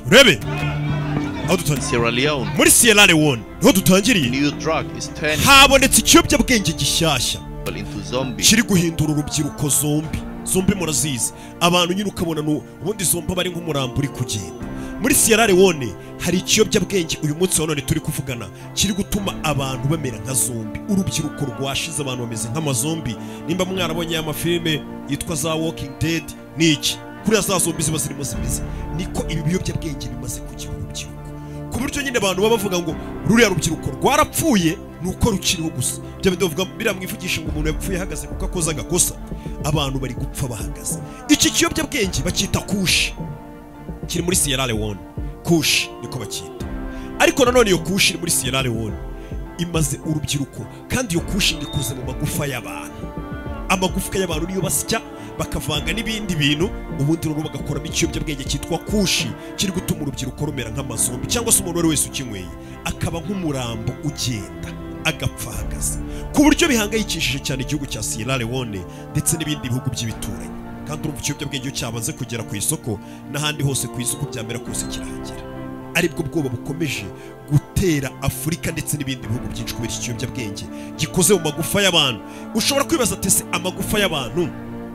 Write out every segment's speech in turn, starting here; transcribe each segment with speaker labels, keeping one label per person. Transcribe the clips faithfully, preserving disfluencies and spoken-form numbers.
Speaker 1: urebe aho dutangiye
Speaker 2: Sierra Leone.
Speaker 1: muri Sierra Leone niho dutangiriye
Speaker 2: New drug is turning
Speaker 1: habonetse ikiyobyabwenge gishyashya
Speaker 2: people into zombies.
Speaker 1: kiri guhindura urubyiruko zombi zombi murazizi abantu nyine ukabona ubundi zombi bari nk'umurambo uri kugenda muri Sierra Leone hari ikiyobyabwenge uyu munsi wa none turi kuvugana kiri gutuma abantu bamera nka zombi urubyiruko rwashize abantu bameze nk'amazombi nimba mwarabonye amafilme yitwa za Walking Dead niki kuri za zombi ziba zirimo zimeze niko ibi biyobyabwenge bimaze kugira urubyiruko ku buryo nyine abantu baba bavuga ngo ruriya rubyiruko rwarapfuye nuko rukiriho gusa byo bivuga biramwivugisha ngo umuntu yapfuye ahagaze kuko akoze agakosa abantu bari gupfa bahagaze iki kiyobyabwenge bakita kushi kiri muri Sierra Leone kushi niko bakita ariko nanone iyo kushi iri muri Sierra Leone imaze urubyiruko kandi iyo kushi ikoze mu magufa y'abantu amagufwa y'abantu niyo basya bakavanga n'ibindi bintu ubundi rero bagakoramo ikiyobyabwenge cyitwa kushi kiri gutuma urubyiruko rumera nk'amazombi cyangwa se umuntu wese ukinyweye akaba nk'umurambo ugenda agapfa ahagaze ku buryo bihangayikishije cyane igihugu cya Sierra Leone ndetse n'ibindi bihugu by'ibituranyi kandi urumva ikiyobyabwenge cyabanze kugera ku isoko n'ahandi hose ku isoko byamera kose kirahagera aribwo bwoba bukomeje gutera Afurika ndetse n'ibindi bihugu byinshi kubera ikiyobyabwenge gikoze mu magufa y'abantu ushobora kwibaza ati se amagufa y'abantu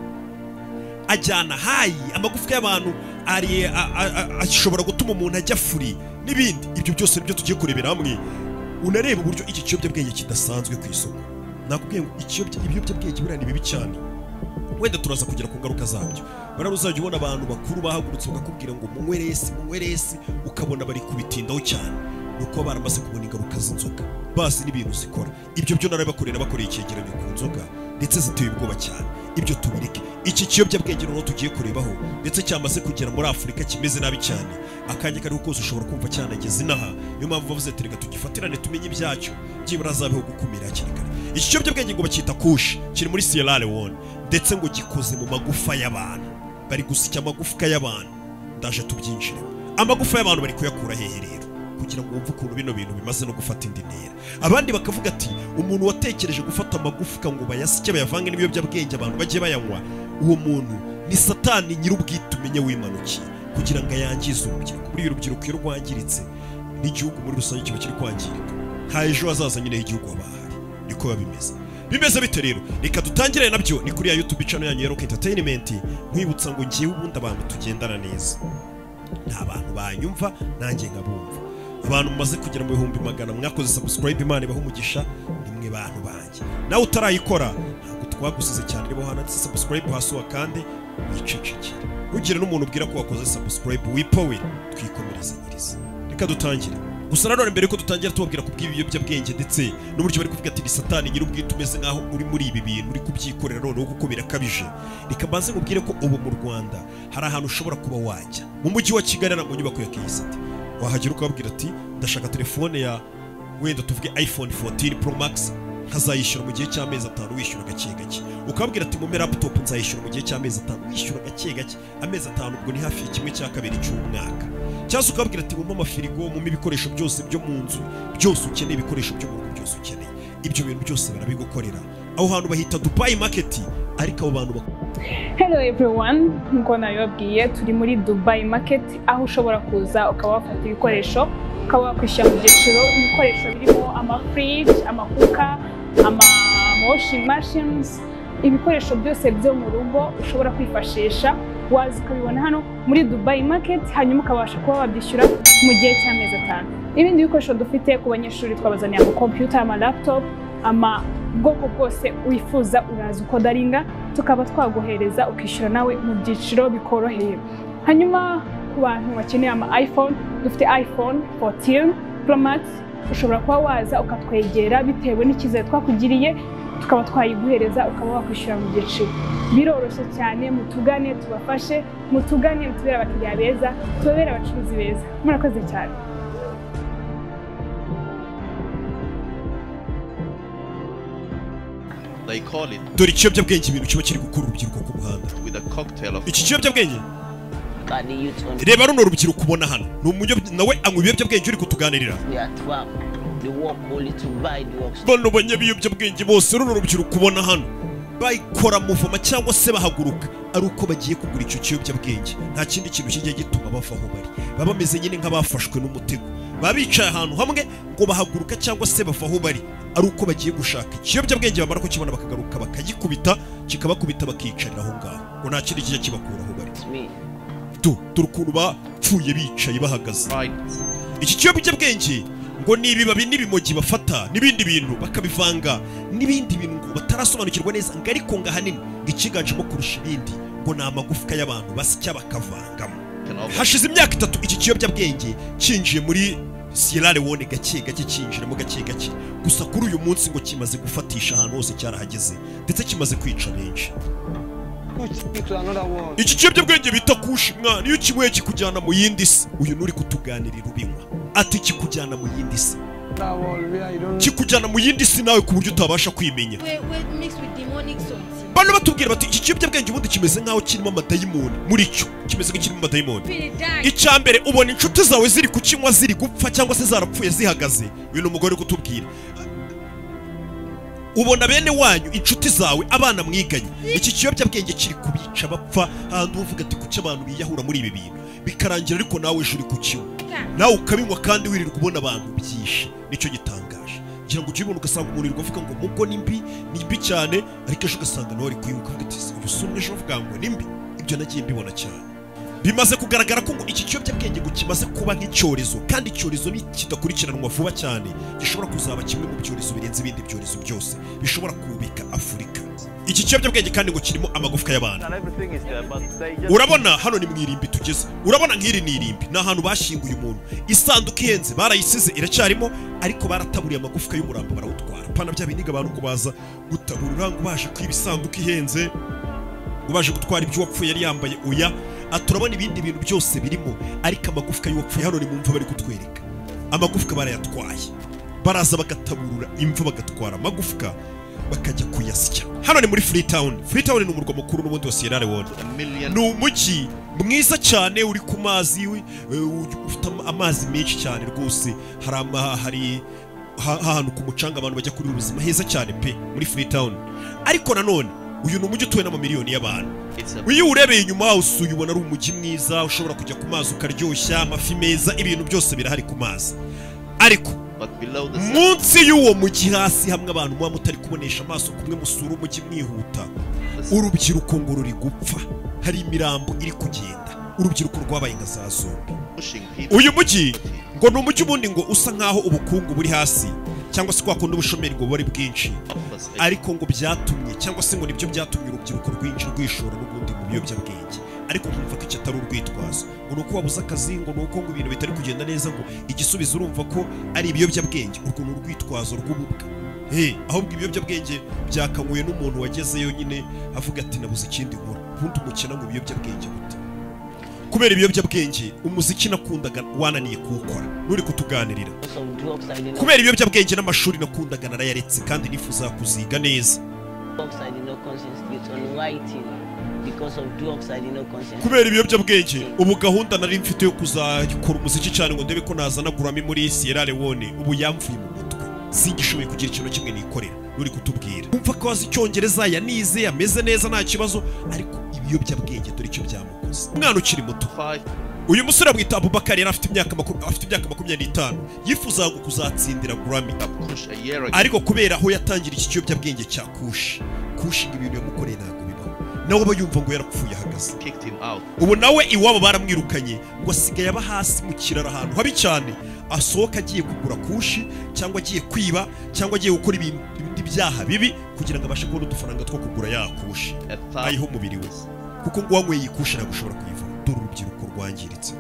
Speaker 1: ajyana hayi amagufwa y'abantu ari ashobora gutuma umuntu ajya furi n'ibindi ibyo byose nibyo tugiye kurebera hamwe unareba uburyo iki kiyobyabwenge kidasanzwe ku isoko nakubwiye ngo ikiyobyabwenge buriya ni bibi cyane wenda turaza kugera ku ngaruka zabyo bari uzajya ubona abantu bakuru bahagurutse bakakubwira ngo munyweresi munyweresi ukabona bari kubitindaho cyane nuko baramaze kubona ingaruka z'inzoga basi n'ibintu zikora ibyo byo narabakorera bakoreye icyegeranyo ku nzoga ndetse ziteye ubwoba cyane ibyo tubireke iki kiyobyabwenge rero tugiye kurebaho ndetse cyamaze kugera muri Afurika kimeze nabi cyane akanya kariho kose ushobora kumva cyanageze inaha niyo mpamvu bavuze ati reka tugifatirane tumenye ibyacyo byibura azabeho gukumira hakiri kare iki kiyobyabwenge ngo bacyita kushi kiri muri Sierra Leone ndetse ngo gikoze mu magufa y'abantu bari gusya amagufwa y'abantu ndaje tubyinjire amagufa y'abantu bari kuyakura hehe rero kugira ngo wumve ukuntu bino bintu bimaze no gufata indi ntera abandi bakavuga ati umuntu watekereje gufata amagufwa ngo bayasike bayavange n'ibiyobyabwenge abantu bagiye bayanywa uwo muntu ni satani nyir'ubwite umenye wimanukiye kugira ngo ayangize urubyiruko buri urubyiruko iyo rwangiritse n'igihugu muri rusange kiba kiri kwangirika nta ejo hazaza nyine h'igihugu habahari niko biba bimeze bimeze bite rero reka dutangire nabyo ni kuri ya YouTube channel yanyu ya Rock Entertainment nkwibutsa ngo ngiye ubundi abantu tugendana neza nta bantu banyumva nanjye nkabumva abantu mumaze kugera mu bihumbi magana mwakoze subscribe Imana ibaho umugisha nimwe bantu banjye nawe utarayikora ntabwo twagusize cyane nibo hana subscribe hasuwa kandi wicecekere ugire n'umuntu ubwira ko wakoze subscribe wipowe twikomereza nyiriza reka dutangire gusa nanone mbere ko dutangira tubabwira ku bw'ibiyobyabwenge ndetse n'uburyo bari kuvuga ati ni satani nyir'ubwite umeze nkaho uri muri ibi bintu uri kubyikorera noneho kuko birakabije reka mbanze nkubwire ko ubu mu Rwanda hari ahantu ushobora kuba wajya mu mujyi wa Kigali na mu nyubako ya K S T wahagera ukababwira ati ndashaka telefone ya wenda tuvuge iPhone fourteen Pro Max nkazayishyura mu gihe cy'amezi atanu wishyura gake gake ukabwira ati mu laptop nzayishyura mu gihe cy'amezi atanu wishyura gake gake amezi atanu ubwo ni hafi kimwe cya kabiri cy'umwaka cyangwa ukabwira ati mu mafirigo mu ibikoresho byose byo mu nzu byose ukeneye ibikoresho byo mu rugo byose ukeneye ibyo bintu byose barabigukorera aho hantu bahita Dubai Market ariko abo bantu
Speaker 3: Hello everyone, nkuko nabibabwiye turi muri Dubai Market aho ushobora kuza ukaba wafata ibikoresho ukaba wakwishyura mu byiciro ibikoresho birimo ama fridge, amakuka, ama washing machines, ibikoresho byose byo mu rugo ushobora kwifashisha waza ukabibona hano muri Dubai Market hanyuma ukabasha kuba wabyishyura mu gihe cy'amezi atanu. Ibindi bikoresho dufite ku banyeshuri twabazaniye ama computer, ama laptop, ama bwoko bwose wifuza uraza ukodaringa tukaba twaguhereza ukishyura nawe mu byiciro bikoroheye. Hanyuma ku bantu bakeneye ama iPhone dufite iPhone fourteen Pro Max ushobora kuba waza ukatwegera bitewe n'icyizere twakugiriye tukaba twayiguhereza ukaba wakwishyura mu byiciro biroroshye cyane mutugane tubafashe mutugane mutubere abakiriya beza tubere abacuruzi beza murakoze cyane.
Speaker 2: They call it
Speaker 1: dore ikiyobyabwenge ibintu kiba kiri gukura urubyiruko ku muhanda
Speaker 2: with a cocktail of
Speaker 1: iki kiyobyabwenge reba runo rubyiruko ubona hano ni umujyo nawe anywa ibiyobyabwenge uri kutuganirira bano banyabiyobyabwenge bose runo rubyiruko ubona hano bayikora muvoma cyangwa se bahaguruka ari uko bagiye kugura icyo kiyobyabwenge. Nta kindi kintu kijya gituma bava aho bari, baba bameze nyine nk'abafashwe n'umutego, baba bicaye ahantu hamwe ngo bahaguruka cyangwa se bava aho bari ari uko bagiye gushaka ikiyobyabwenge, bamara kukibona bakagaruka bakagikubita, kikabakubita bakiyicarira aho ngaho, ngo nta kindi kijya kibakura aho bari. tu dore ukuntu bapfuye bicaye bahagaze. Iki kiyobyabwenge ngo ni ibibabi n'ibimogi bafata n'ibindi bintu bakabivanga n'ibindi bintu ngo batarasobanukirwa neza, ngo ariko ngo ahanini ngo ikiganjemo kurusha ibindi ngo ni amagufwa y'abantu basya bakavangamo. Hashize imyaka itatu iki kiyobyabwenge cinjiye muri Sierra Leone gake gake cinjiramo gake gake, gusa kuri uyu munsi ngo kimaze gufatisha ahantu hose cyarahageze ndetse kimaze kwica benshi. Iki kiyobyabwenge bita kushi mwana, iyo kimwe kikujyana mu yindi si, uyu nuri kutuganirira ubinywa ati kikujyana mu yindi si, kikujyana mu yindi si nawe ku buryo utabasha kwimenya. Bano batubwira bati iki kiyobyabwenge ubundi kimeze nkaho kirimo amadayimoni, muri cyo kimeze nk'ikirimo amadayimoni. Icya mbere ubona inshuti zawe ziri kukinywa ziri gupfa cyangwa se zarapfuye zihagaze, uyu ni umugore kutubwira. Ubona bene wanyu inshuti zawe abana mwiganye, iki kiyobyabwenge kiri kubica bapfa, ahantu uvuga ati kuki abantu biyahura muri ibi bintu bikarangira ariko nawe ejo uri kukinywa, nawe ukabinywa kandi wirirwa ubona abantu byishe. Nicyo gitangaje, ngira ngo ukibona ugasanga umuntu uri kuvuga ngo mugo ni mbi ni mbi cyane, ariko ejo ugasanga nawe ari kwibuka uvuga ati uyu sumwe ejo uvuga ngo ni mbi. Ibyo nagiye mbibona cyane, bimaze kugaragara ko ngo iki kiyobyabwenge ngo kimaze kuba nk'icyorezo, kandi icyorezo kidakurikiranwa vuba cyane gishobora kuzaba kimwe mu byorezo birenze ibindi byorezo byose bishobora kubika Afurika. Iki kiyobyabwenge kandi ngo kirimo amagufwa y'abantu. Urabona hano ni mwirimbi tugeze, urabona nk'iri ni irimbi, ni ahantu bashyinguye umuntu, isanduku ihenze barayisize iracyarimo, ariko barataburiye amagufwa y'umurambo barawutwara. Pana bya biniga abantu ngo baza gutaburura ngo baje kwiba isanduku ihenze, ngo baje gutwara ibyo wapfuye yari yambaye. Oya, aturabona ibindi bintu byose birimo, ariko amagufwa y'uwapfuye hano ni mu mva bari kutwereka. Amagufwa barayatwaye, baraza bagataburura imva bagatwara amagufwa bakajya kuyasya. Hano ni muri Freetown. Freetown ni umurwa mukuru n'ubundi wa Sierra Leone. Ni umujyi mwiza cyane uri ku mazi, ufite amazi menshi cyane rwose, hari hari ahantu ku mucanga abantu bajya kuri ubuzima heza cyane pe muri Freetown. Ariko nanone uyu ni umujyi utuwe n'amamiliyoni y'abantu. Iyo urebeye inyuma usuye ubona ari umujyi mwiza, ushobora kujya ku mazi ukaryoshya, amafi meza, ibintu byose birahari ku mazi. Ariko munsi y'uwo mujyi hasi hamwe abantu muba mutari kubonesha amaso kumwe musura umujyi mwihuta, urubyiruko ngo ruri gupfa, hari imirambo iri kugenda, urubyiruko rwabaye nka za zombi. Uyu mujyi ngo ni umujyi ubundi ngo usa nkaho ubukungu buri hasi cyangwa se kwakunda ubushomeri ngo bari bwinshi, ariko ngo byatumye cyangwa se ngo nibyo byatumye urubyiruko rwinshi rwishora n'ubundi mu biyobyabwenge. Ariko nkumva ko icyo atari urwitwazo, ngo nuko wabuze akazi, ngo nuko ngo ibintu bitari kugenda neza, ngo igisubizo urumva ko ari ibiyobyabwenge, urwo ni urwitwazo rw'ububwa. Hey, ahubwo ibiyobyabwenge byakanguye n'umuntu wagezeyo nyine avuga ati nabuze ikindi nkora. Ubundi umukina ngo ibiyobyabwenge gute? Kubera ibiyobyabwenge umuziki nakundaga wananiye kuwukora, nuri kutuganirira. Kubera ibiyobyabwenge n'amashuri nakundaga narayaretse kandi nifuza kuziga neza. Kubera ibiyobyabwenge ubu gahunda nari mfite yo kuzakora umuziki cyane ngo ndebe ko nazana Grammy muri Sierra Leone ubu yamvuye mu mutwe, singishoboye kugira ikintu kimwe nikorera. Nuri kutubwira umva ko azi Icyongereza yanize ameze neza nta kibazo, ariko ibiyobyabwenge dore icyo byamukoze. Umwana ukiri muto, uyu musore amwita Abubakar, yari afite imyaka afite imyaka makumyabiri n'itanu, yifuzaga kuzatsindira Grammy, ariko kubera aho yatangira iki kiyobyabwenge cya kushi kushi ngo ibintu yamukoreye ntabwo bibaho, nawe aba yumva ngo yarapfuye ahagaze. Ubu nawe iwabo baramwirukanye ngo asigaye aba hasi mu kiraro ahantu habi cyane, asohoka agiye kugura kushi cyangwa agiye kwiba cyangwa agiye gukora ibindi byaha bibi kugira ngo abashe kubona udufaranga two kugura ya kushi ayiho umubiri we, kuko ngo wanyweye kushi ntabwo ushobora kuyivura. Dore urubyiruko rwangiritse.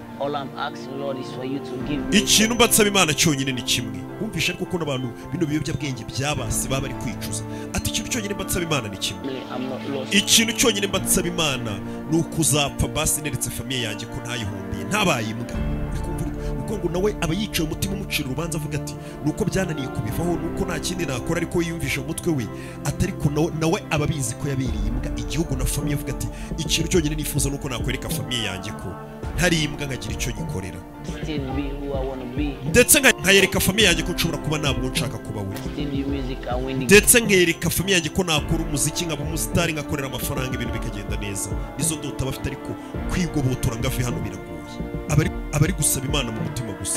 Speaker 1: Ikintu mbatsaba Imana cyonyine ni kimwe, wumvisha ariko ko n'abantu bino biyobyabwenge byabase baba bari kwicuza. Ati ikintu cyonyine mbatsaba Imana ni kimwe, ikintu cyonyine mbatsaba Imana ni ukuzapfa basi neretse famiye yanjye ko ntayihombiye ntabaye imbwa. Kuko ngo nawe aba yicaye umutima umucira urubanza avuga ati nuko byananiye kubivaho, nuko nta kindi nakora, ariko yiyumvisha umutwe we atari ko nawe aba bizi ko yabereye imbwa igihugu na famiye, avuga ati ikintu cyonyine nifuza nuko nakwereka famiye yanjye ko ntari imbwa nkagira icyo nyikorera, ndetse nkayereka famiye yanjye ko nshobora kuba ntabwo nshaka kuba we. ndetse nkereka famiye yanjye ko nakora umuziki nkaba umusitari ngakorera amafaranga ibintu bikagenda neza. Nizo ndota bafite, ariko kwigobotora ngave hano biragoye. abari abari gusaba Imana mu mutima gusa.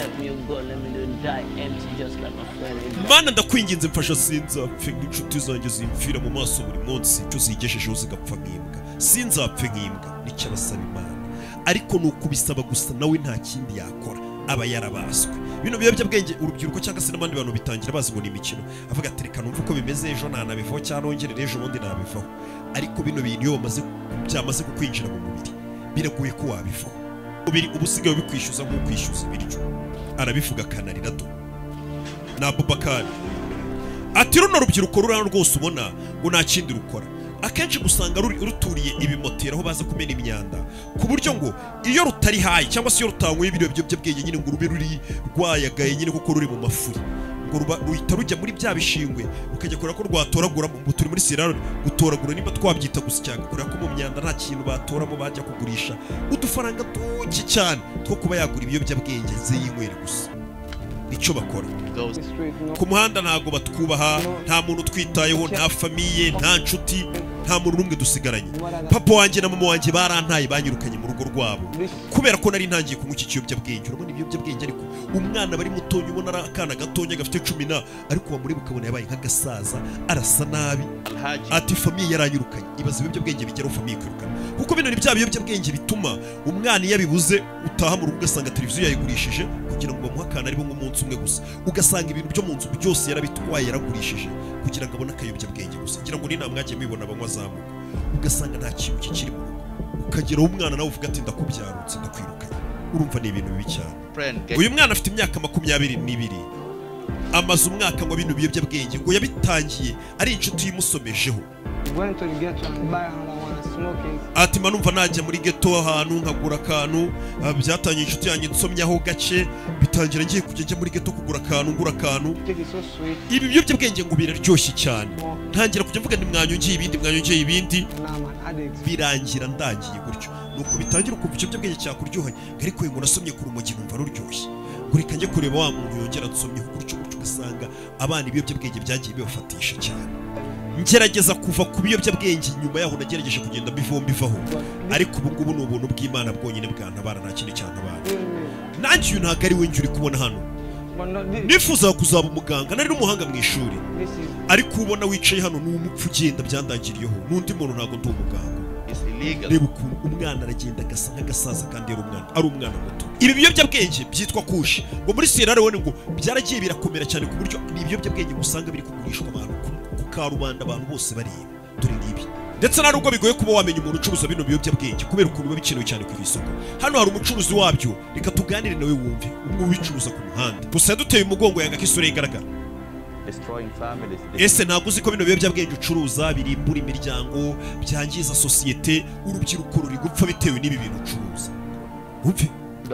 Speaker 1: Mana ndakwinginze mfasha sinzapfe nk'inshuti zanjye zimfira mu maso buri munsi, cyo zigeshejeho zigapfa nk'imbwa. Sinzapfe nk'imbwa nicyo abasaba Imana, ariko nuko bisaba gusa nawe nta kindi yakora, aba yarabaswe. Bino biyobyabwenge urubyiruko cyangwa se n'abandi bantu bitangira bazi ngo ni imikino, avuga ati reka numva uko bimeze ejo nanabivaho cyangwa nongerere ejo bundi nabivaho. Ariko bino bintu iyo bamaze byamaze kukwinjira mu mubiri biragoye ko wabivaho. Ubiri ubusigaye bikwishyuza nko kwishyuza ibiryo. Arabivuga kanarira do na Abubakari ati runo rubyiruko rurano rwose ubona ngo nta kindi rukora, akenshi gusanga ruturiye ibimotera aho baza kumena imyanda, ku buryo ngo iyo rutari hayi cyangwa se iyo rutanyweye ibiro by'ubwenge nyine ngo rube ruri rwayagaye nyine kuko ruri mu mafuri, ngo ruhita rujya muri bya bishingwe ukajya kora ko rwatoragura mu turi muri Sierra Leone, gutoragura nimba twabyita gusa cyangwa kora ko mu myanda nta kintu batoramo bajya kugurisha udufaranga duke cyane two kuba yagura ibiyobyabwenge ziyinywera gusa. Nicyo bakora ku muhanda, ntago batwubaha, nta muntu twitayeho, nta famiye, nta nshuti, nta muntu n'umwe dusigaranye. Papa wanjye na mama wanjye barantaye, banyirukanye mu rugo rwabo kubera ko nari ntangiye kunywa iki kiyobyabwenge. Urabona ibiyobyabwenge, ariko umwana bari mutonya ubona ari akana gatonya gafite cumi na, ariko wamureba ukabona yabaye nk'agasaza, arasa nabi. Ati famiye yaranyirukanye. Ibaza ibiyobyabwenge bigeraho famiye kwirukana, kuko bino ni bya biyobyabwenge bituma umwana iyo abibuze utaha mu rugo ugasanga televiziyo yayigurishije kugira ngo bamuhe akana aribo nk'umunsi umwe gusa, ugasanga ibintu byo mu nzu byose yarabitwaye yaragurishije kugira ngo abone akayobyabwenge gusa. Ngira ngo ni nta mwagiye mubibona banywa zamuka, ugasanga nta kintu kikiri mu rugo, ukageraho umwana nawe uvuga ati ndakubyarutse ndakwirukanye. Urumva ni ibintu bibi cyane. Uyu mwana afite imyaka makumyabiri n'ibiri, amaze umwaka ngo bino biyobyabwenge ngo yabitangiye ari inshuti yimusomejeho. Ati manumva najya muri ghetto ahantu nkagura akantu, byatangiye inshuti yanjye nsomyaho gace, bitangira ngiye kujya muri ghetto kugura akantu ngura akantu. Ibi biyobyabwenge ngo biraryoshye cyane, ntangira kujya mvuga nimwanyongeye ibindi mwanyongeye ibindi, birangira ndangiye gutyo. Nuko bitangira ukumva ikiyobyabwenge cyakuryohanye, ariko ngo nasomye ku rumogi numva ruryoshye, ngo reka njye kureba wa muntu yongera nsomye gutyo gutyo, ugasanga abana ibiyobyabwenge byagiye bibafatisha cyane. Ngerageza kuva ku biyobyabwenge, nyuma yaho nagerageje kugenda bivomba ivaho, ariko ubu ngubu ni ubuntu bw'Imana bwonyine bwantabara, nta kindi cyantabara. Nanjye uyu ntabwo ari we njye uri kubona hano, nifuza kuzaba umuganga, nari n'umuhanga mu ishuri, ariko ubona wicaye hano ni umupfu ugenda byandangiriyeho, n'undi muntu ntabwo ndi umuganga. Reba ukuntu umwana aragenda agasa nk'agasaza kandi ari umwana ari umwana muto. Ibi biyobyabwenge byitwa kushi ngo muri Sierra Leone ngo byaragiye birakomera cyane ku buryo ni ibiyobyabwenge usanga biri kugurishwa abantu ku karubanda, abantu bose bareba. Dore ngibi ndetse na nubwo bigoye kuba wamenya umuntu ucuruza bino biyobyabwenge kubera ukuntu biba bikenewe cyane ku isoko. Hano hari umucuruzi wabyo, reka tuganire nawe wumve umwe ubicuruza ku muhanda. Gusa duteye umugongo yanga kisura igaragara. Ese ntabwo uzi ko bino biyobyabwenge ucuruza birimbura imiryango, byangiza sosiyete, urubyiruko ruri gupfa bitewe n'ibi bintu ucuruza? Umve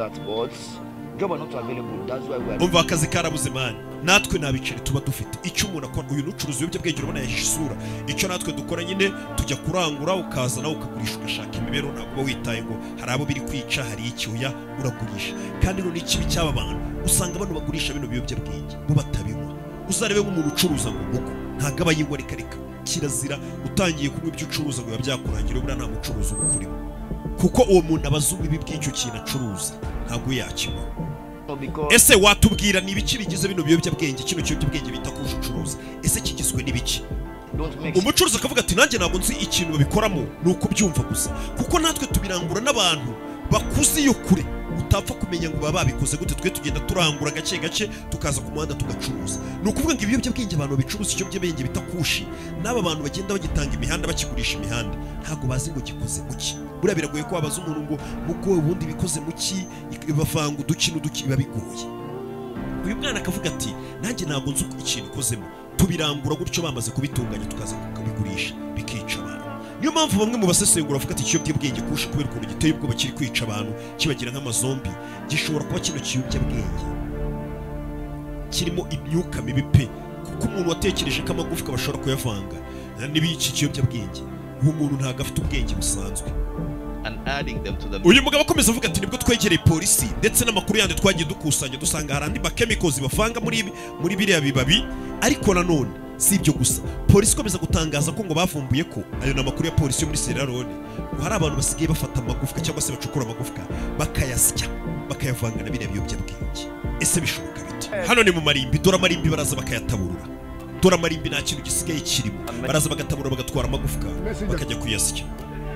Speaker 1: umva akazi karabuze mani, natwe nabiceri tuba dufite icyo umuntu akora. Uyu nucuruza ibiyobyabwenge urabona yahishe isura. Icyo natwe dukora nyine tujya kurangura, ukaza nawe ukagurisha, ugashaka imibereho, ntabwo uba witaye ngo hari abo biri kwica hari icyuya uragurisha. Kandi no n'ikibi cy'aba bantu usanga abantu bagurisha bino biyobyabwenge bo batabinywa. Uzarebe nk'umuntu ucuruza ngo mugo ntabwo aba yingwa, reka reka kirazira. Utangiye kunywa ibyo ucuruza ngo biba byakurangira, ubura nta mucuruzi uba ukurimo, kuko uwo muntu aba azi ubibi bw'icyo kintu acuruza, ntabwo yakinywa. Ese watubwira ni ibiki bigize bino biyobyabwenge, kino kiyobyabwenge bita kushi ucuruza, ese kigizwe n'ibiki? Umucuruzi akavuga ati nanjye ntabwo nzi ikintu babikoramo, ni uko byumva gusa, kuko natwe tubirangura n'abantu bakuze iyo kure, utapfa kumenya ngo baba babikoze gute. Twe tugenda turangura gake gake tukaza ku muhanda tugacuruza. Ni ukuvuga ngo ibiyobyabwenge abantu bicuruza ikiyobyabwenge bita kushi, n'aba bantu bagenda bagitanga imihanda bakigurisha imihanda, ntabwo bazi ngo gikoze muki. Buriya biragoye ko wabaza umuntu ngo muko ubundi bikoze muki, bavanga uduki n'uduki, biba bigoye. Uyu mwana akavuga ati nanjye ntabwo nzi ikintu ikozemo, tubirangura gutyo bamaze kubitunganya tukaza kubigurisha bikica abantu. Niyo mpamvu bamwe mu basesengura bavuga ati ikiyobyabwenge kushi kubera ukuntu giteye ubwoba kiri kwica abantu kibagira nk'amazombi, gishobora kuba kino kiyobyabwenge kirimo imyuka mibi pe, kuko umuntu watekereje ko amagufwa bashobora kuyavanga n'ibiki kiyobyabwenge, uwo muntu ntabwo afite ubwenge busanzwe. Uyu mugabo akomeza avuga ati nibwo twegereye polisi ndetse n'amakuru yandi twagiye dukusanya dusanga hari andi makemikozi bavanga muri muri biriya bibabi, ariko nanone si ibyo gusa polisi ikomeza gutangaza ko ngo bavumbuye ko ayo n'amakuru ya polisi yo muri Sierra Leone ngo hari abantu basigaye bafata amagufwa cyangwa se bacukura amagufwa bakayasya bakayavanga na biriya biyobyabwenge. Ese bishoboka bite? Hano ni mu marimbi, dore amarimbi baraza bakayataburura, dore amarimbi nta kintu gisigaye kirimo, baraza bagataburura bagatwara amagufwa bakajya kuyasya.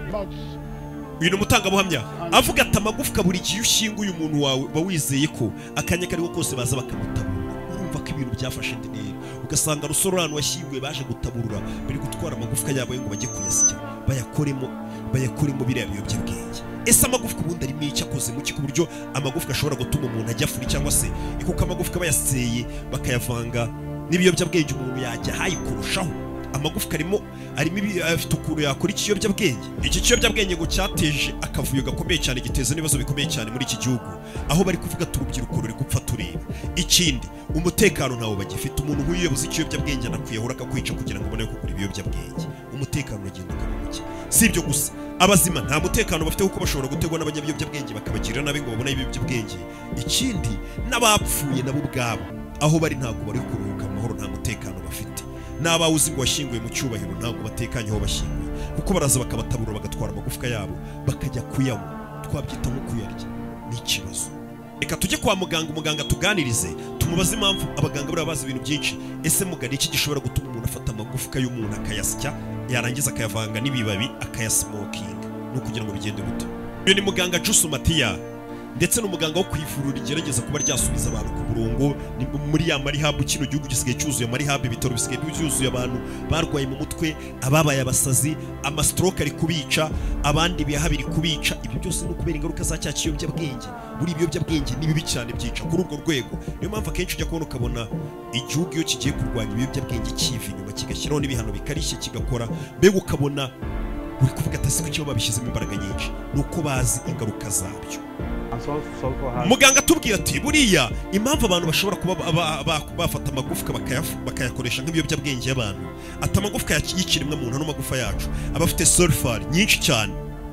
Speaker 1: Uyu ni umutangabuhamya avuga ati amagufwa buri gihe ushyinguye umuntu wawe uba wizeye ko akanya kariho kose baza bakamutabura. Urumva ko ibintu byafashe indi ntera, ugasanga rusoro abantu washyinguye baje gutaburura bari gutwara amagufwa yabo ngo bajye kuyasya bayakoremo bayakoremo biriya biyobyabwenge. Ese amagufwa ubundi arimo icyo akoze mu ku buryo amagufwa ashobora gutuma umuntu ajya furi, cyangwa se kuko amagufwa bayaseye bakayavanga n'ibiyobyabwenge umuntu yajya hayi kurushaho. Amagufwa arimo arimo afite ukuntu yakora ikiyobyabwenge. Iki kiyobyabwenge ngo cyateje akavuyo gakomeye cyane, giteza n'ibibazo bikomeye cyane muri iki gihugu, aho bari kuvuga turubyiruko ruri gupfa tureba. Ikindi, umutekano ntawo bagifite. Umuntu nk'uyoboza ikiyobyabwenge anakwiyahura akakwica kugira ngo ubone ko kugura ibiyobyabwenge. Umutekano uragenda ukamuke. Si ibyo gusa, abazima nta mutekano bafite kuko bashobora gutegwa n'abanyabiyobyabwenge bakabagirira nabi ngo babone ibiyobyabwenge. Ikindi, n'abapfuye nabo ubwabo aho bari ntabwo bari kuruhuka amahoro, nta mutekano bafite. N'abawuzi ngo washyinguye mu cyubahiro ntabwo batekanye aho bashyinguye, kuko baraza bakabatabura bagatwara amagufwa yabo bakajya kuyanywa. Twabyita nko kuyarya, ni ikibazo. Reka tujye kwa muganga, umuganga tuganirize tumubaze impamvu abaganga bari bazi ibintu byinshi. Ese muganga iki gishobora gutuma umuntu afata amagufwa y'umuntu akayasya yarangiza akayavanga n'ibibabi akayasmokinga? No kugira ngo bigende gute? Uyu ni muganga Jusu Matiya, ndetse n'umuganga wo kwivurura igerageza kuba ryasubiza abantu ku murongo. Ni muri ya marihabu, kino gihugu gisigaye cyuzuye marihabu, ibitaro bisigaye byuzuye abantu barwaye mu mutwe, ababaye abasazi, amastroke ari kubica, abandi bihaha biri kubica. Ibyo byose ni ukubera ingaruka za cya kiyobyabwenge. Buri ibiyobyabwenge ni bibi cyane, byica kuri urwo rwego. Niyo mpamvu akenshi ujya kubona ukabona igihugu iyo kigiye kurwanya ibiyobyabwenge kiva inyuma kigashyiraho n'ibihano bikarishye kigakora, mbega ukabona uri kuvuga ati siko cyo babishyizemo imbaraga nyinshi, nuko bazi ingaruka zabyo. Muganga tubwira ati buriya impamvu abantu bashobora kuba bafata amagufwa bakayakoresha nk'ibiyobyabwenge y'abantu, ati amagufwa y'ikiremwa muntu n'amagufa yacu aba afite sulfur nyinshi cyane,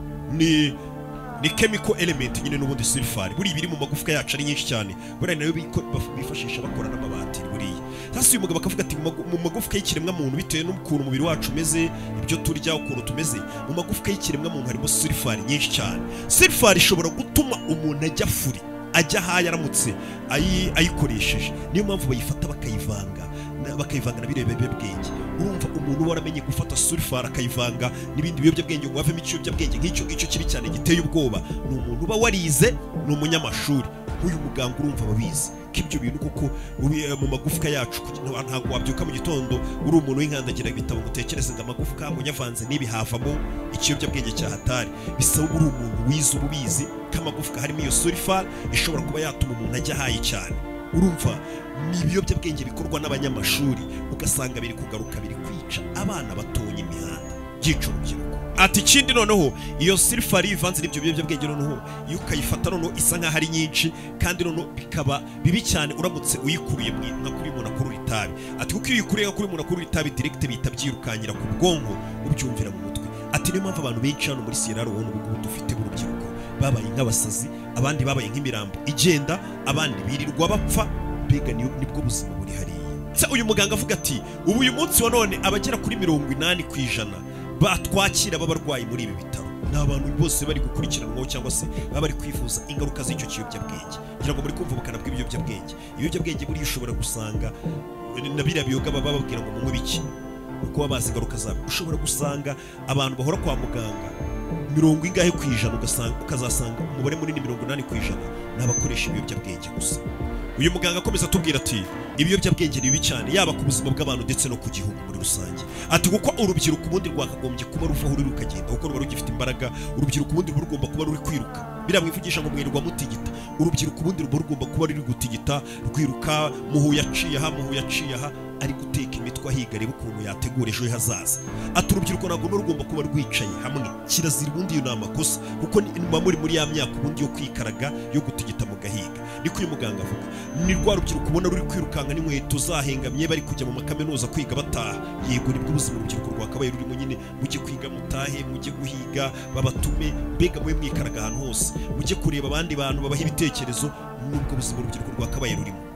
Speaker 1: ni ni chemical element nyine n'ubundi sulfur buri biri mu magufwa yacu ari nyinshi cyane, buriya nayo bifashisha bakora n'amabati. Buriya hasi uyu mugabo akavuga ati mu magufwa y'ikiremwa muntu bitewe n'ukuntu umubiri wacu umeze, ibyo turya ukuntu tumeze, mu magufwa y'ikiremwa muntu harimo sulfur nyinshi cyane. Sulfur ishobora gutuma umuntu ajya furi, ajya hayi aramutse ayikoresheje. Niyo mpamvu bayifata bakayivanga bakayivanga na biriya biyobyabwenge. Urumva umuntu waramenye gufata sulfur akayivanga n'ibindi biyobyabwenge ngo havemo ikiyobyabwenge nk'icyo ngicyo kibi cyane giteye ubwoba, ni umuntu uba warize, ni umunyamashuri. Uyu muganga urumva ababizi ko ibyo bintu kuko mu magufwa yacu ntabwo wabyuka mu gitondo uri umuntu w'inkandagira ibitabo ngo utekereze ngo amagufwa ngo nyavanze n'ibi havamo ikiyobyabwenge cya hatari. Bisaba uri umuntu wize ububizi ko amagufwa harimo iyo sulfur ishobora kuba yatuma umuntu ajya hayi cyane. Urumva ni ibiyobyabwenge bikorwa n'abanyamashuri, ugasanga biri kugaruka biri kwica abana batonya imihanda, byica urubyiruko. Ati ikindi noneho iyo sulfur ivanze n'ibyo biyobyabwenge noneho iyo ukayifata noneho isa nkaho ari nyinshi, kandi noneho bikaba bibi cyane uramutse uyikuriye nka kuri umuntu akurura itabi. Ati kuko iyo uyikuriye nka kuri umuntu akurura itabi direct bihita byirukanyira ku bwonko ubyumvira mu mutwe. Ati niyo mpamvu abantu benshi hano muri Sierra Leone ubu dufite urubyiruko babaye nk'abasazi, abandi babaye nk'imirambo igenda, abandi birirwa bapfa, mbega nibwo buzima buri hariya. Uyu muganga avuga ati ubu uyu munsi wa none abagera kuri mirongo inani ku ijana batwakira b'abarwayi muri ibi bitaro ni abantu bose bari gukurikiranwaho cyangwa se baba bari kwifuza ingaruka z'icyo kiyobyabwenge. Ngira ngo muri kumva ubukana bw'ibiyobyabwenge. Ibiyobyabwenge buriya ushobora gusanga na biriya biyoga baba bababwira ngo munywe biki, uko baba bazi ingaruka zabyo. Ushobora gusanga abantu bahora kwa muganga mirongo ingahe ku ijana, ukazasanga umubare munini mirongo inani ku ijana ni abakoresha ibiyobyabwenge gusa. Uyu muganga akomeza atubwira ati ibiyobyabwenge ni bibi cyane yaba ku buzima bw'abantu ndetse no ku gihugu muri rusange. Ati kuko urubyiruko ubundi rwakagombye kuba ruvaho ruri rukagenda kuko ruba rugifite imbaraga. Urubyiruko ubundi ruba rugomba kuba ruri kwiruka, biriya mwivugisha ngo mwirirwa mutigita. Urubyiruko ubundi ruba rugomba kuba ruri gutigita, rwiruka, muhu yaciye aha muhu yaciye aha, ari guteka imitwe ahiga areba ukuntu yategura ejo hazaza. Ati urubyiruko ntabwo rugomba kuba rwicaye hamwe, kirazira ubundi iyo ni amakosa kuko muba muri muri ya myaka ubundi yo kwikaraga yo gutigita mu gahiga. Niko uyu muganga avuga, ni rwa rubyiruko ubona ruri kwirukanka n'inkweto zahengamye bari kujya mu makaminuza kwiga bataha. Yego nibwo ubuzima urubyiruko rwakabaye rurimo nyine, mujye kwiga mutahe, mujye guhiga babatume, mbega mwe mwikaraga ahantu hose, mujye kureba abandi bantu babaha ibitekerezo. Nubwo ubuzima urubyiruko rwakabaye rurimo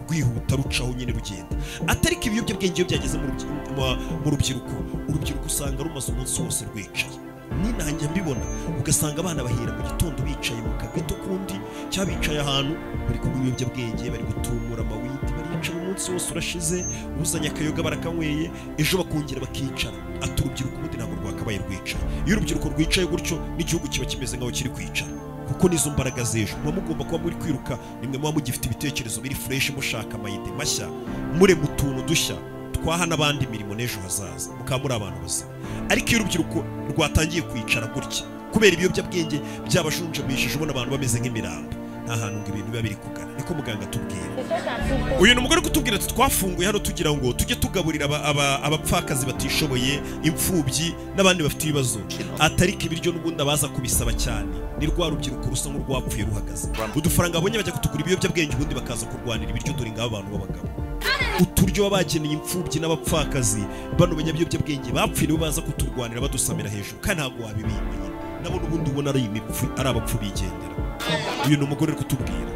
Speaker 1: rwihuta rucaho nyine rugenda atariko ibiyobyabwenge iyo byageze mu rubyiruko urubyiruko usanga rumaze umunsi wose rwicaye ninanjye mbibona ugasanga abana bahera mu gitondo bicaye mu kageto kundi cyangwa bicaye ahantu bari kunywa ibiyobyabwenge bari gutumura amawidi baricara umunsi wose urashize uzanye akayoga barakanyweye ejo bakongera bakicara ati urubyiruko ubundi ntabwo rwakabaye rwicaye iyo urubyiruko rwicaye gutyo n'igihugu kiba kimeze nk'aho kiri kwicara kuko nizo mbaraga z'ejo muba mugomba kuba muri kwiruka nimwe muba mugifite ibitekerezo biri fresh mushaka amayide mashya mure mu tuntu dushya twaha n'abandi imirimo n'ejo hazaza mukaba muri abantu bazima ariko iyo urubyiruko rwatangiye kwicara gutya kubera ibiyobyabwenge byabashunjamishije ubona abantu bameze nk'imirambo nta hantu ngo ibintu biba biri kugana niko muganga atubwira uyu ni umugore kutubwira ati twafunguye hano tugira ngo tujye tugaburira abapfakazi batishoboye imfubyi n'abandi bafite ibibazo atariko ibiryo n'ubundi abaza kubisaba cyane ni rwa rubyiruko rusa nk'urwapfuye ruhagaze udufaranga abonye bajya kutugura ibiyobyabwenge ubundi bakaza kurwanira ibiryo dore ngabo abantu b'abagabo uturyo babageneye imfubyi n'abapfakazi bano banyabiyobyabwenge bapfuye nibo baza kuturwanira badusamira hejuru kandi ntabwo wabibimenya nabo n'ubundi ubona ari imipfu ari abapfu bigendera uyu ni umugore uri kutubwira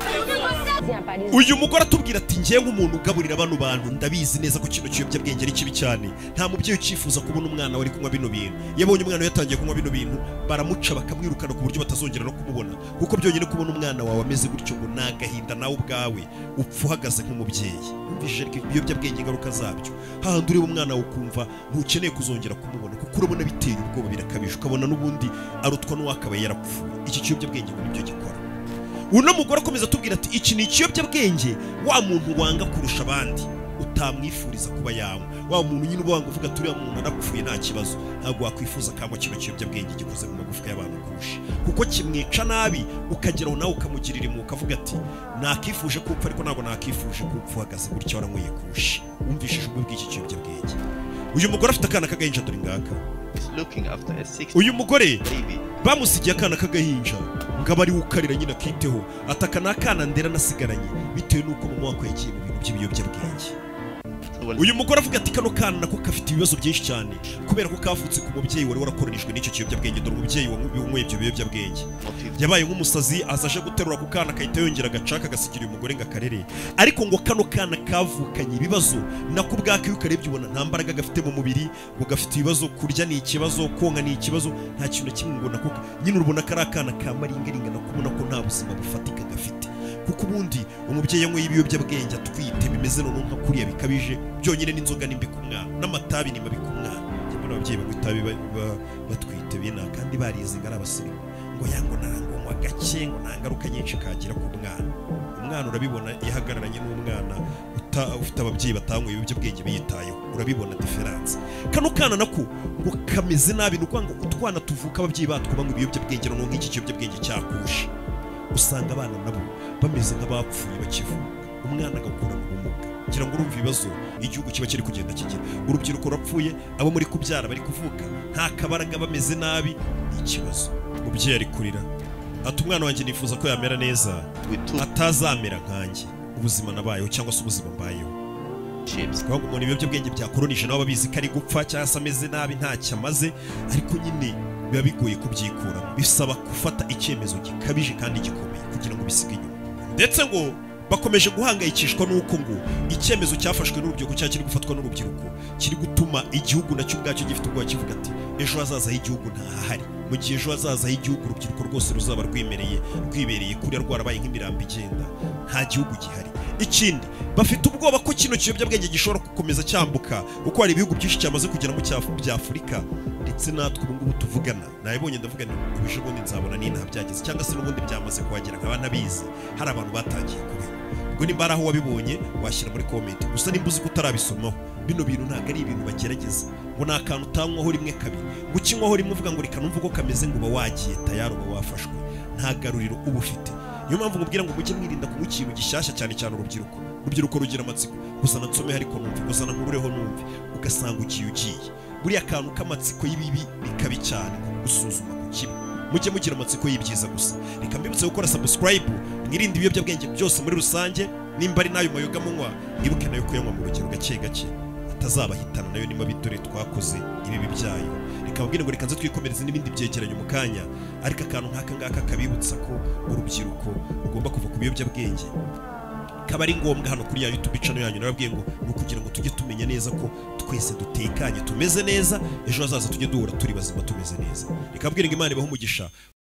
Speaker 1: uyu mugore atubwira ati ngiye nk'umuntu ugaburira bano bantu ndabizi neza ko kino kiyobyabwenge ari kibi cyane nta mubyeyi ukifuza kubona umwana wari kunywa bino bintu yabonye umwana yatangiye kunywa bino bintu baramuca bakamwirukana ku buryo batazongera no kumubona kuko byonyine kubona umwana wawe ameze gutyo ngo nagahinda nawe ubwawe upfa uhagaze nk'umubyeyi umvishije ariko ibiyobyabwenge ingaruka zabyo hahandi ureba umwana wawe ukumva ntukeneye kuzongera kumubona kuko urabona bitera ubwoba birakabije ukabona n'ubundi arutwa n'uwakabaye yarapfuye iki kiyobyabwenge ngo nibyo gikora uno mugore akomeza atubwira ati iki ni ikiyobyabwenge wa muntu wanga kurusha abandi utamwifuriza kuba yawe wa muntu nyine uba wanga uvuga ati uriya muntu arapfuye nta kibazo ntabwo wakwifuza kangwa kino kiyobyabwenge gikoze mu magufwa y'abantu kurusha kuko kimwica nabi ukageraho nawe ukamugirira impuhwe ukavuga ati nakifuje kupfa ariko ntabwo nakifuje kupfa uhagaze gutya waranyweye kurusha wumvishije ubwo bw'iki kiyobyabwenge uyu mugore afite akana k'agahinja dore ngaka uyu mugore bamusigiye akana k'agahinja ngo aba ari ukarira nyine akiteho ataka n'akana ndera nasigaranye bitewe n'uko mu mwaka yagiye mu bintu by'ibiyobyabwenge uyu mugore avuga ati kano kana nako gafite ibibazo byinshi cyane kubera ko kavutse ku mubyeyi wari warakoronijwe n'icyo kiyobyabwenge dore umubyeyi wanyweye ibyo biyobyabwenge yabaye nk'umusazi azaje guterura ku kana akahita yongera agacaka agasigira uyu mugore ngo akarere ariko ngo kano kana kavukanye ibibazo nako ubwako iyo ukarebye ubona nta mbaraga gafite mu mubiri ngo gafite ibibazo kurya ni ikibazo konka ni ikibazo nta kintu na kimwe ngo nako nyine urabona ko ari akana kamaringaringa nako ubona ko nta buzima bufatika gafite kuko ubundi umubyeyi yanyweye ibiyobyabwenge atwite bimeze none nka kuriya bikabije byonyine n'inzoga nimbi ku mwana n'amatabi ni mabi ku mwana cyangwa ababyeyi banywa itabi batwite bina kandi barize ngo ari abasirimu ngo yango narangwa gake ngo nta ngaruka nyinshi kagira ku mwana umwana urabibona ihagararanye n'umwana ufite ababyeyi batanyweye ibiyobyabwenge biyitayeho urabibona diferanse kano kana nako ngo kameze nabi ni ukuvuga ngo utwana tuvuka ababyeyi batwo banywa ibiyobyabwenge none nk'iki kiyobyabwenge cyakushe usanga abana nabo bameze nk'abapfuye bakivuka umwana agakurana ubumuga kugira ngo urumve ibibazo igihugu kiba kiri kugenda kigira urubyiruko rurapfuye abo muri kubyara bari kuvuka nta kabaraga bameze nabi ni ikibazo umubyeyi ari kurira ati umwana wanjye nifuza ko yamera neza atazamera nkanjye ubuzima nabayeho cyangwa se ubuzima mbayeho kuko umuntu ibiyobyabwenge byakoronije nabo babizi ko ari gupfa cyangwa se ameze nabi ntacyo amaze ariko nyine biba bigoye kubyikuramo bisaba gufata icyemezo gikabije kandi gikomeye kugira ngo bisige inyuma ndetse ngo bakomeje guhangayikishwa n'uko ngo icyemezo cyafashwe n'urubyiruko cyangwa kiri gufatwa n'urubyiruko kiri gutuma igihugu nacyo ubwacyo gifite ubwoba kivuga ati ejo hazaza h'igihugu ntahahari mu gihe ejo hazaza h'igihugu urubyiruko rwose ruzaba rwimereye rwibereye kuriya rwarabaye nk'imirambo igenda nta gihugu gihari ikindi bafite ubwoba ko kino kiyobyabwenge gishobora gukomeza cyambuka kuko hari ibihugu byinshi cyamaze kugera mu bya Afurika ndetse natwe ubu ngubu tuvugana nabibonye ndavuga ni ubishe ubundi nzabona ni nta byageze cyangwa se n'ubundi byamaze kuhagera nkaba nabizi hari abantu batangiye kubera ubwo nimba ari aho wabibonye washyira muri comment gusa nimba uzi ko utarabisomaho bino bintu ntabwo ari ibintu bagerageza ngo ni akantu utanywaho rimwe kabiri ngo ukinywaho rimwe uvuga ngo reka numve uko kameze ngo uba wagiye tayari uba wafashwe nta garuriro uba ufite niyo mpamvu mubwira ngo mujye mwirinda kunywa ikintu gishyashya cyane cyane urubyiruko urubyiruko rugira amatsiko gusa nansome ariko numve gusa nkurureho numve ugasanga ugiye ugiye buriya kantu k'amatsiko y'ibibi ni kabi cyane gusuzuma ku kibi mujye mugira amatsiko y'ibyiza gusa reka mbibutse gukora subscribe mwirinde ibiyobyabwenge byose muri rusange nimba ari nayo mayoga munywa mwibuke nayo kuyanywa mu rugero gake gake atazabahitana nayo nimba bitore twakoze ibibi byayo reka mbwire ngo reka nze twikomereze n'ibindi byegeranyo mu kanya ariko akantu nk'aka ngaka kabibutsa ko urubyiruko rugomba kuva ku biyobyabwenge kaba ari ngombwa hano kuri ya YouTube channel yanyu narabwiye ngo ni kugira ngo tujye tumenya neza ko twese dutekanye tumeze neza ejo hazaza tujye duhura turi bazima tumeze neza. Reka mbwira ngo Imana ibahe umugisha